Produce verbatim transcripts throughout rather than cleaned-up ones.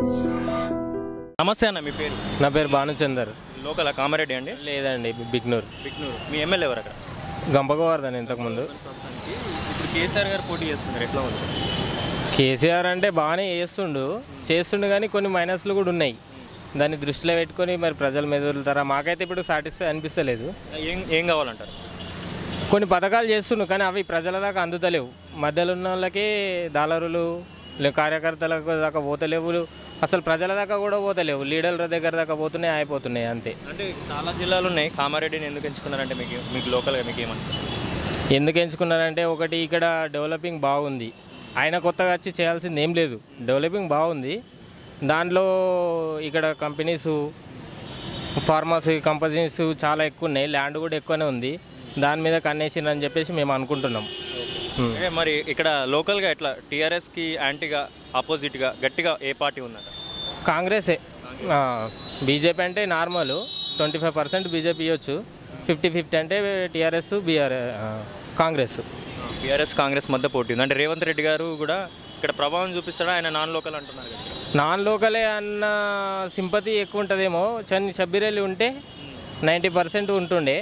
నమస్తే అన్న, మీ పేరు? నా పేరు భానుచందర్. లోకల్ కామారెడ్డి అండి? లేదండి, బిగ్నూర్. బిగ్నూర్. మీ ఎమ్మెల్యే ఎవరు అక్కడ? గంపగోవర్ధన్ ఇంతకుముందు. ఇప్పుడు కేసీఆర్ గారు పోటీ చేస్తున్నారు, ఎట్లా ఉంది? కేసీఆర్ అంటే బాగానే చేస్తుండు చేస్తుండు కానీ కొన్ని మైనస్లు కూడా ఉన్నాయి. దాన్ని దృష్టిలో పెట్టుకొని మరి ప్రజల మీద వదులుతారా? మాకైతే ఇప్పుడు సాటిస్ఫై అనిపిస్తలేదు. ఏం ఏం కావాలంటారు? కొన్ని పథకాలు చేస్తుండు కానీ అవి ప్రజల దాకా అందుతలేవు. మధ్యలో ఉన్న వాళ్ళకి దాలరులు కార్యకర్తలకు దాకా పోతలేవు, అసలు ప్రజల దాకా కూడా పోతలేవు. లీడర్ల దగ్గర దాకా పోతున్నాయి, అయిపోతున్నాయి అంతే. అంటే చాలా జిల్లాలు ఉన్నాయి, కామారెడ్డిని ఎందుకు ఎంచుకున్నారంటే మీకు మీకు లోకల్గా మీకు ఏమనిపిస్తుంది? ఎందుకు ఎంచుకున్నారంటే ఒకటి ఇక్కడ డెవలపింగ్ బాగుంది, ఆయన కొత్తగా వచ్చి చేయాల్సింది ఏం లేదు, డెవలపింగ్ బాగుంది. దాంట్లో ఇక్కడ కంపెనీసు ఫార్మసీ కంపెనీస్ చాలా ఎక్కువ ఉన్నాయి, ల్యాండ్ కూడా ఎక్కువనే ఉంది. దాని మీద కన్నేసిందని చెప్పేసి మేము అనుకుంటున్నాం. మరి ఇక్కడ లోకల్గా ఎట్లా టీఆర్ఎస్కి యాంటీగా ఆపోజిట్గా గట్టిగా ఏ పార్టీ ఉందంట? కాంగ్రెసే. బీజేపీ అంటే normal twenty five percent BJP ఇవ్వచ్చు, ఫిఫ్టీ ఫిఫ్టీ అంటే TRS BR Congress. BRS Congress మధ్య పోటీ ఉంది. అంటే రేవంత్ రెడ్డి గారు కూడా ఇక్కడ ప్రభావం చూపిస్తాడా? ఆయన నాన్ లోకల్ అంటున్నారు కదా. నాన్ లోకలే అన్న సింపతి ఎక్కువ ఉంటుందేమో. చని షబ్బీరెల్లి ఉంటే నైంటీ పర్సెంట్ ఉంటుండే.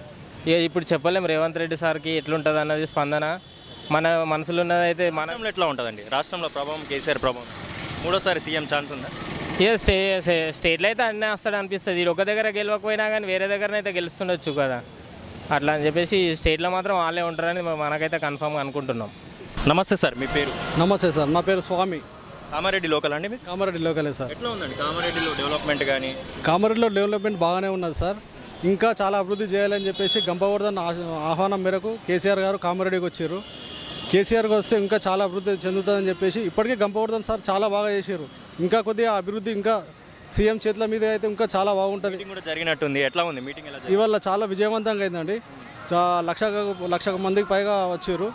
ఇక ఇప్పుడు చెప్పలేము రేవంత్ రెడ్డి సార్కి ఎట్లుంటుంది అన్నది స్పందన. మన మనసులో ఉన్నదైతే మనంలో ఎట్లా ఉంటుందండి? రాష్ట్రంలో ప్రభావం, కేసీఆర్ ప్రభావం, మూడోసారి సీఎం ఛాన్స్ ఉందా? ఇక స్టే స్టేట్లో అయితే అన్నీ వస్తాడు అనిపిస్తుంది. ఒక దగ్గర గెలవకపోయినా కానీ వేరే దగ్గరనైతే గెలుస్తుండొచ్చు కదా, అట్లా అని చెప్పేసి స్టేట్లో మాత్రం వాళ్ళే ఉంటారని మనకైతే కన్ఫామ్గా అనుకుంటున్నాం. నమస్తే సార్, మీ పేరు? నమస్తే సార్, నా పేరు స్వామి. కామారెడ్డి లోకల్ అండి? మీరు కామారెడ్డి లోకలే సార్. ఎట్లా ఉందండి కామారెడ్డిలో డెవలప్మెంట్? కానీ కామారెడ్డిలో డెవలప్మెంట్ బాగానే ఉన్నది సార్. ఇంకా చాలా అభివృద్ధి చేయాలని చెప్పేసి గంపగోవర్ధన్ ఆహ్వానం మేరకు కేసీఆర్ గారు కామారెడ్డికి వచ్చారు. కేసీఆర్కి వస్తే ఇంకా చాలా అభివృద్ధి చెందుతుందని చెప్పేసి ఇప్పటికే గంపగోవర్ధన్ సార్ చాలా బాగా చేశారు. ఇంకా కొద్దిగా అభివృద్ధి ఇంకా సీఎం చేతుల మీద అయితే ఇంకా చాలా బాగుంటుంది. కూడా జరిగినట్టుంది, ఎట్లా ఉంది మీటింగ్? ఎలా ఇవాళ చాలా విజయవంతంగా అయిందండి. లక్ష లక్ష మందికి పైగా వచ్చారు.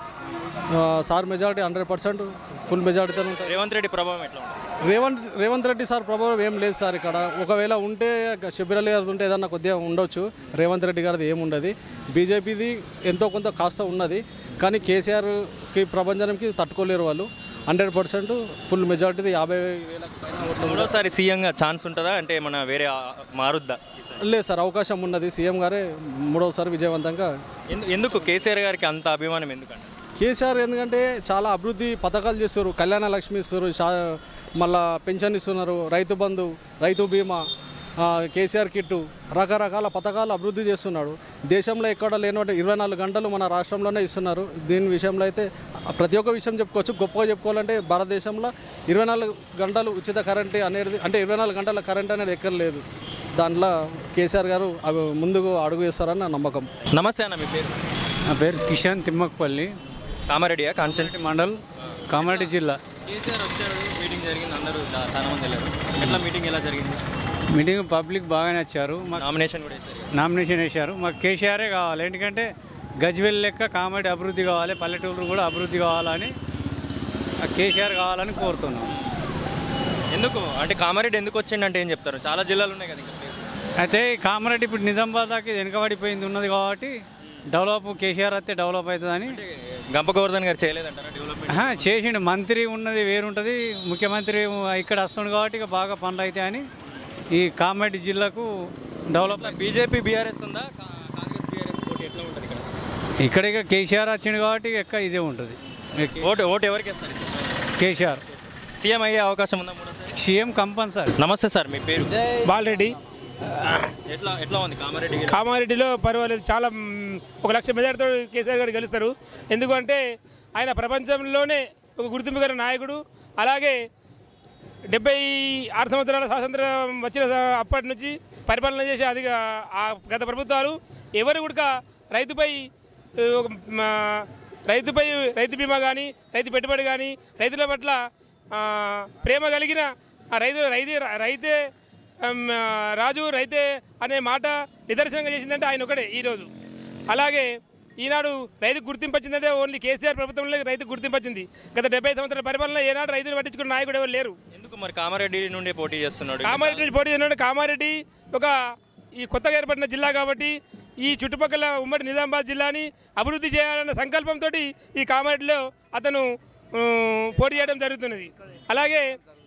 Sir majority hundred percent full మెజారిటీతో ఉంటుంది. రేవంత్ రెడ్డి ప్రభావం ఎట్లా ఉంటుంది? రేవంత్ రేవంత్ రెడ్డి సార్ ప్రభావం ఏం లేదు సార్ ఇక్కడ. ఒకవేళ ఉంటే షబ్బీరెల్లి గారిది ఉంటే ఏదన్నా కొద్దిగా ఉండొచ్చు, రేవంత్ రెడ్డి గారిది ఏముండదు. బీజేపీది ఎంతో కొంత కాస్త ఉన్నది కానీ కేసీఆర్కి ప్రభంజనంకి తట్టుకోలేరు వాళ్ళు. హండ్రెడ్ పర్సెంట్ ఫుల్ మెజారిటీ యాభై వేల మూడోసారి సీఎంగా ఛాన్స్ ఉంటుందా? అంటే మన వేరే మారుద్దా? లేదు సార్, అవకాశం ఉన్నది. సీఎం గారే మూడోసారి విజయవంతంగా. ఎందుకు కేసీఆర్ గారికి అంత అభిమానం ఎందుకంటే? కేసీఆర్ ఎందుకంటే చాలా అభివృద్ధి పథకాలు చేస్తారు. కళ్యాణ లక్ష్మి ఇస్తారు, మళ్ళా పెన్షన్ ఇస్తున్నారు, రైతు బంధు, రైతు బీమా, కేసీఆర్ కిట్టు, రకరకాల పథకాలు అభివృద్ధి చేస్తున్నాడు. దేశంలో ఎక్కడ లేనట్టు ఇరవై నాలుగు గంటలు మన రాష్ట్రంలోనే ఇస్తున్నారు. దీని విషయంలో అయితే ప్రతి ఒక్క విషయం చెప్పుకోవచ్చు. గొప్పగా చెప్పుకోవాలంటే భారతదేశంలో ఇరవై నాలుగు గంటలు ఉచిత కరెంట్ అనేది, అంటే ఇరవై నాలుగు గంటల కరెంట్ అనేది ఎక్కడ లేదు. దాంట్లో కేసీఆర్ గారు ముందుకు అడుగు వేస్తారని నా నమ్మకం. నమస్తే అన్న, మీ పేరు? నా పేరు కిషన్ తిమ్మకపల్లి, కామారెడ్డియా కాన్స్టిట్యూన్సీ మండల్, కామారెడ్డి జిల్లా. కేసీఆర్ వచ్చారు, మీటింగ్ జరిగింది, అందరూ చాలా మంది వెళ్ళారు. ఎట్లా మీటింగ్ ఎలా జరిగింది? మీటింగ్ పబ్లిక్ బాగానే వచ్చారు. మాకు నామినేషన్ కూడా వేశారు. నామినేషన్ వేశారు. మాకు కేసీఆరే కావాలి. ఎందుకంటే గజ్వెల్ లెక్క కామారెడ్డి అభివృద్ధి కావాలి, పల్లెటూరు కూడా అభివృద్ధి కావాలని, కేసీఆర్ కావాలని కోరుతున్నాం. ఎందుకు అంటే కామారెడ్డి ఎందుకు వచ్చిందంటే ఏం చెప్తారు? చాలా జిల్లాలు ఉన్నాయి కదా. అయితే కామారెడ్డి ఇప్పుడు నిజామాబాద్ దాకా వెనుకబడిపోయింది ఉన్నది కాబట్టి డెవలప్ కేసీఆర్ అయితే డెవలప్ అవుతుందని. గంపగోవర్ధన్ గారు చేయలేదంటారా డెవలప్మెంట్? చేసిండు. మంత్రి ఉన్నది వేరుంటుంది, ముఖ్యమంత్రి ఇక్కడ వస్తుంది కాబట్టి ఇక బాగా పనులు అవుతాయి అని ఈ కామారెడ్డి జిల్లాకు డెవలప్. బీజేపీ బీఆర్ఎస్ ఉందా? కాంగ్రెస్ బీఆర్ఎస్ పోటీ ఎట్లా ఉంటుంది ఇక్కడ? ఇక్కడ ఇక కేసీఆర్ వచ్చింది కాబట్టి ఎక్క ఇదే ఉంటుంది. ఓటు ఓటు ఎవరికి ఇస్తారు? కేసీఆర్ సీఎం అయ్యే అవకాశం ఉందా మూడోసారి? CM compulsory. నమస్తే సార్, మీ పేరు? బాలరెడ్డి. ఎట్లా ఎట్లా ఉంది కామారెడ్డి? కామారెడ్డిలో పర్వాలేదు, చాలా ఒక లక్ష మెజార్టీతో కేసీఆర్ గారు గెలుస్తారు. ఎందుకంటే ఆయన ప్రపంచంలోనే ఒక గుర్తింపు గల నాయకుడు. అలాగే డెబ్బై ఆరు సంవత్సరాల స్వాతంత్రం వచ్చిన అప్పటి నుంచి పరిపాలన చేసే అది గత ప్రభుత్వాలు ఎవరు కూడా రైతుపై రైతుపై రైతు బీమా కానీ, రైతు పెట్టుబడి కానీ, రైతుల పట్ల ప్రేమ కలిగిన రైతు రైతే రైతే రాజు రైతే అనే మాట నిదర్శనంగా చేసిందంటే ఆయన ఒకటే ఈరోజు. అలాగే ఈనాడు రైతుకు గుర్తింపు వచ్చిందంటే ఓన్లీ కేసీఆర్ ప్రభుత్వంలో రైతుకు గుర్తింపు వచ్చింది. గత డెబ్బై సంవత్సరాల పరిపాలన ఏనాడు రైతులు పట్టించుకున్న నాయకుడు ఎవరు లేరు. ఎందుకు మరి కామారెడ్డి నుండి పోటీ చేస్తున్నాడు? కామారెడ్డి నుంచి పోటీ చేస్తున్నాడు. కామారెడ్డి ఒక ఈ కొత్తగా ఏర్పడిన జిల్లా కాబట్టి ఈ చుట్టుపక్కల ఉమ్మడి నిజామాబాద్ జిల్లాని అభివృద్ధి చేయాలన్న సంకల్పంతో ఈ కామారెడ్డిలో అతను పోటీ చేయడం జరుగుతున్నది. అలాగే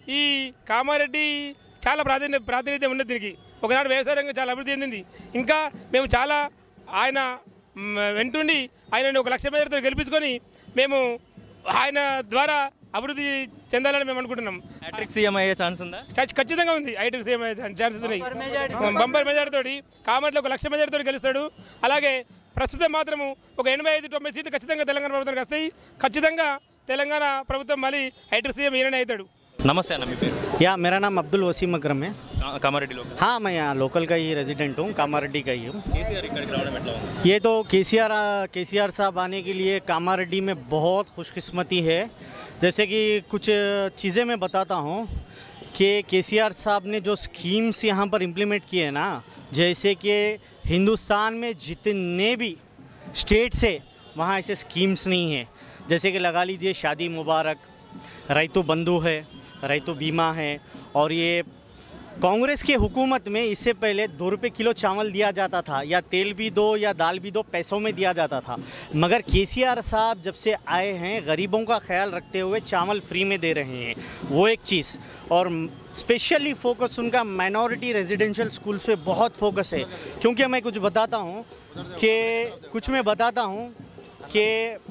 ఈ కామారెడ్డి చాలా ప్రాధాన్య ప్రాతినిధ్యం ఉన్నది దీనికి. ఒకనాడు వ్యవసాయ రంగం చాలా అభివృద్ధి చెందింది. ఇంకా మేము చాలా ఆయన మ్, వెంటుండి ఆయనను ఒక లక్ష మెజార్టీతో గెలిపించుకొని మేము ఆయన ద్వారా అభివృద్ధి చెందాలని మేము అనుకుంటున్నాం. హ్యాట్రిక్ సీఎం అయ్యే ఛాన్స్ ఉందా? చ- ఖచ్చితంగా ఉంది. ఐటీ సీఎం ఛాన్సెస్ ఉన్నాయి. బంపర్ మెజార్టీతోటి కామారెడ్డిలో ఒక లక్ష మెజార్టీతో గెలుస్తాడు. అలాగే ప్రస్తుతం మాత్రము ఒక ఎనభై ఐదు తొంభై సీట్లు ఖచ్చితంగా తెలంగాణ ప్రభుత్వానికి వస్తాయి. ఖచ్చితంగా తెలంగాణ ప్రభుత్వం మళ్ళీ ఐటీ సీఎం ఈయననే అవుతాడు. నమస్తే అన్న, మీ పేరు? या मेरा नाम अब्दुल वसीम अकरम है। కా- కామారెడ్డి లోకల్. हाँ, मैं यहाँ लोकल का ही रेजिडेंट हूँ, कामारेड्डी का ही हूँ। కేసీఆర్ ఇక్కడికి రావడం ఎట్లా ఉంది? ये तो केसीआर केसीआर साहब आने के लिए कामारेड्डी में बहुत खुशकिस्मती है। जैसे कि कुछ चीज़ें मैं बताता हूँ कि केसीआर साहब ने जो स्कीम्स यहाँ पर इम्प्लीमेंट किए हैं ना, जैसे कि हिंदुस्तान में जितने भी स्टेट्स है वहाँ ऐसे स्कीम्स नहीं है। जैसे कि लगा लीजिए शादी मुबारक, रैतु बंधु है, रैतु बीमा है। और ये कांग्रेस के हुकूमत में इससे पहले दो रुपये किलो चावल दिया जाता था, या तेल भी दो या दाल भी दो, पैसों में दिया जाता था। मगर केसीआर साहब जब से आए हैं गरीबों का ख्याल रखते हुए चावल फ्री में दे रहे हैं, वो एक चीज़। और स्पेशली फोकस उनका माइनॉरिटी रेजिडेंशियल स्कूल्स पे बहुत फोकस है। क्योंकि मैं कुछ बताता हूँ कि कुछ मैं बताता हूँ कि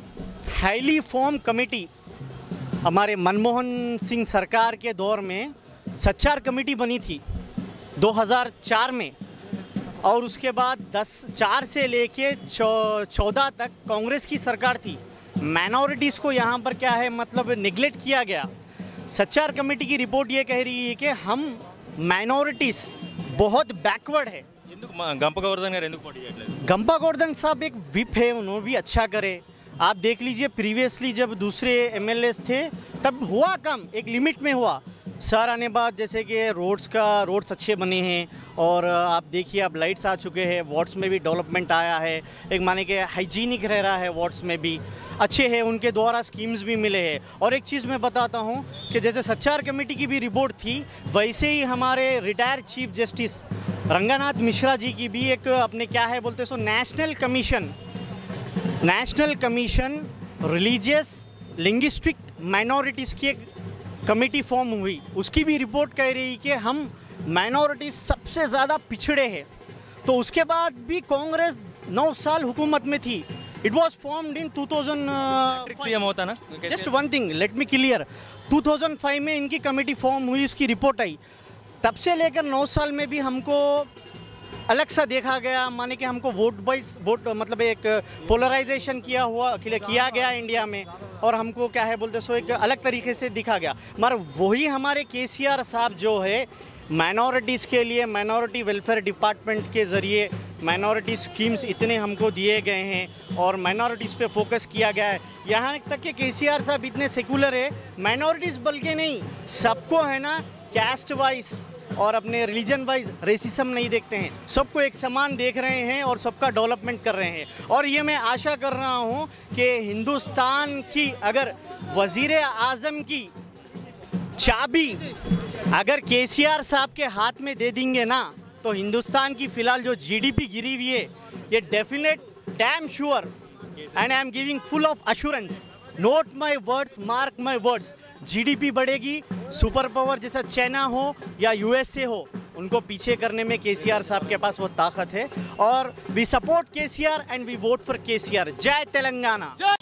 हाईली फॉर्म कमेटी हमारे मनमोहन सिंह सरकार के दौर में सच्चार कमेटी बनी थी दो हज़ार चार में। और उसके बाद दस चार से लेके चौदह तक कांग्रेस की सरकार थी। माइनॉरिटीज़ को यहाँ पर क्या है मतलब निगलेक्ट किया गया। सच्चार कमेटी की रिपोर्ट ये कह रही है कि हम माइनॉरिटीज़ बहुत बैकवर्ड है। ఎందుకు మా గంప గోవర్ధన్ గారు ఎందుకు పోటీ చేయట్లేదు? गंपा गोवर्धन साहब एक विप है, उन्होंने भी अच्छा करे। आप देख लीजिए प्रीवियसली जब दूसरे एमएलएस थे तब हुआ कम, एक लिमिट में हुआ। सर आने बाद जैसे कि रोड्स का रोड्स अच्छे बने हैं, और आप देखिए अब लाइट्स आ चुके हैं, वार्ड्स में भी डेवलपमेंट आया है। एक माने कि हाइजीनिक रह रहा है, वार्ड्स में भी अच्छे हैं, उनके द्वारा स्कीम्स भी मिले हैं। और एक चीज़ मैं बताता हूँ कि जैसे सच्चार कमेटी की भी रिपोर्ट थी, वैसे ही हमारे retired chief justice Ranganath Mishra ji की भी एक अपने क्या है बोलते so national commission national commission religious linguistic minorities की एक कमेटी फॉर्म हुई। उसकी भी रिपोर्ट कह रही कि हम माइनॉरिटीज़ सबसे ज़्यादा पिछड़े हैं। तो उसके बाद भी कांग्रेस नौ साल हुकूमत में थी। It was formed in two thousand hat trick CM అవుతానా? Just one thing let me clear, two thousand five में इनकी कमेटी फॉर्म हुई, उसकी रिपोर्ट आई। तब से लेकर नौ साल में भी हमको अलग सा देखा गया, माने कि हमको वोट वाइज वोट मतलब एक पोलराइजेशन किया हुआ किया गया इंडिया में, और हमको क्या है बोलते सो एक अलग तरीके से दिखा गया। मगर वही हमारे केसीआर साहब जो है माइनॉरिटीज़ के लिए माइनॉरिटी वेलफेयर डिपार्टमेंट के ज़रिए माइनॉरिटी स्कीम्स इतने हमको दिए गए हैं, और माइनॉरिटीज़ पे फोकस किया गया है। यहाँ तक कि केसीआर साहब इतने सेकुलर है, माइनॉरिटीज़ बल्कि नहीं, सबको है ना कैस्ट वाइज और अपने रिलीजन वाइज रेसिज्म नहीं देखते हैं, सबको एक समान देख रहे हैं और सबका डेवलपमेंट कर रहे हैं। और ये मैं आशा कर रहा हूँ कि हिंदुस्तान की अगर वज़ीर आज़म की चाबी अगर केसीआर साहब के हाथ में दे देंगे ना, तो हिंदुस्तान की फ़िलहाल जो जीडीपी गिरी हुई है ये definite damn sure and I am giving full of assurance, note my words, mark my words, GDP बढ़ेगी। सुपर पावर जैसा चाइना हो या यूएसए हो, उनको पीछे करने में केसीआर साहब के पास वो ताकत है। और we support KCR and we vote for KCR. जय तेलंगाना।